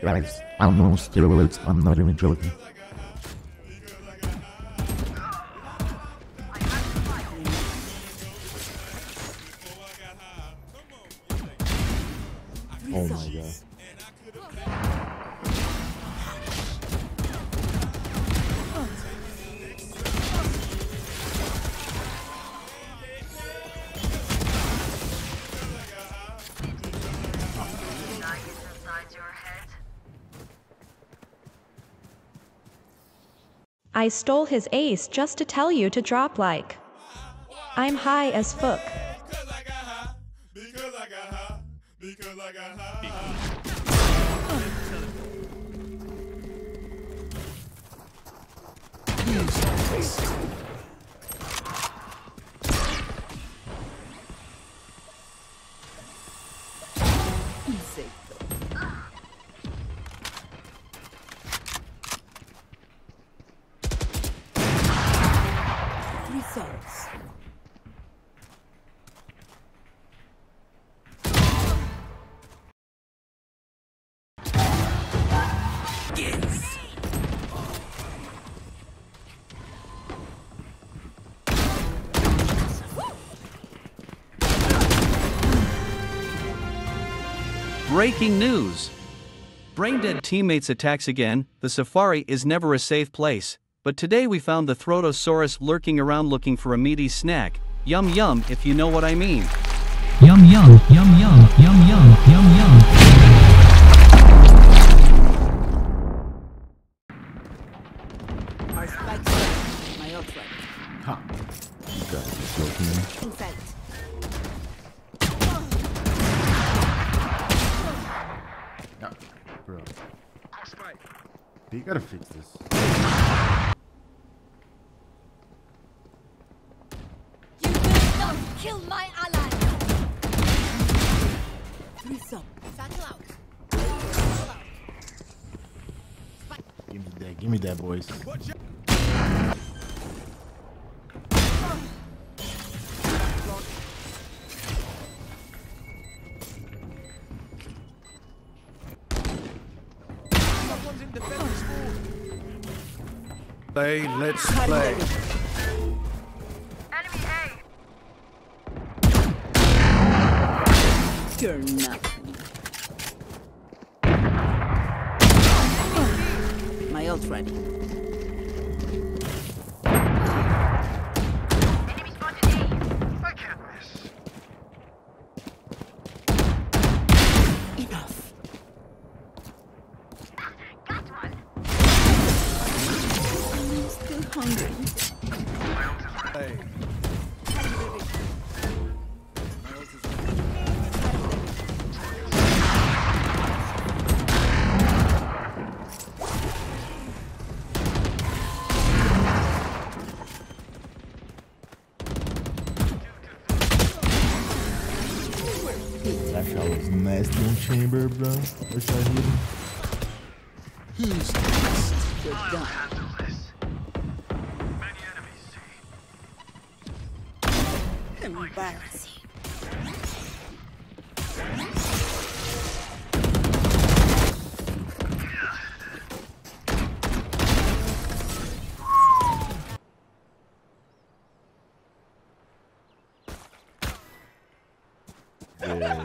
Guys, I'm no steroids. I'm not even joking. Oh my god. I stole his ace just to tell you to drop like. I'm high as fuck. Results. Yes. Breaking news! Braindead teammates attacks again. The safari is never a safe place, but today we found the Throtosaurus lurking around looking for a meaty snack. Yum yum, if you know what I mean. Yum yum, yum yum, yum yum, yum yum. Our spike strike. My ult right. Ha! You guys are joking me. Inside. Yeah, bro. You gotta fix this. You will not kill my ally. Result. Satchel out. Give me that, boys. Play, let's play. Enemy You're nothing. My ult ready. Enemy spotted A. I can't miss. Enough. Got one. I'm still hungry. Hey. That shot was nasty on chamber, bro. Wish I hit him. Who's next? You're done. Handle this. Many enemies. Embarrassing. Yeah.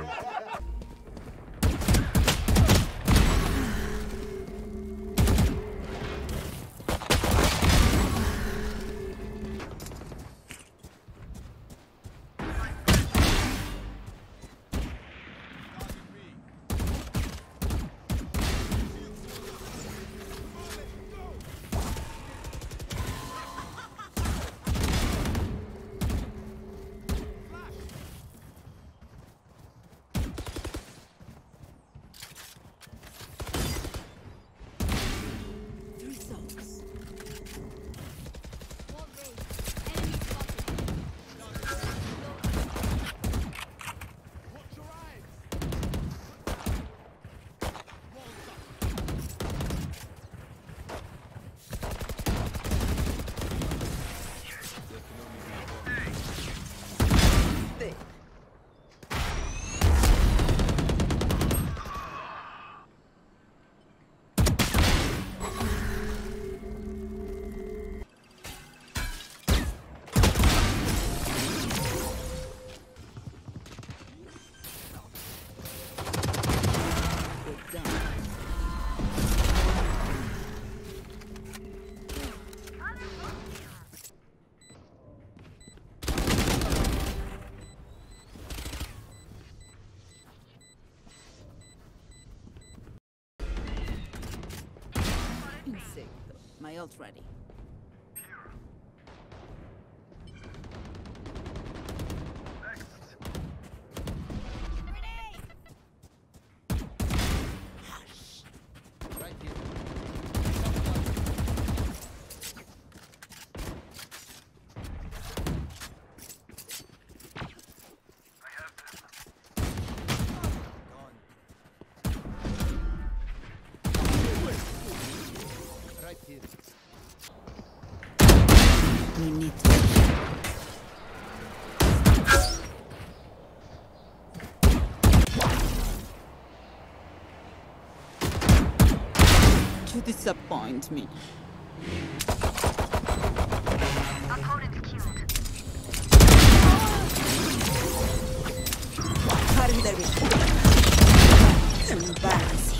My ult ready. Right here. Right here. We need to. You disappoint me. Opponent killed. Embarrassing.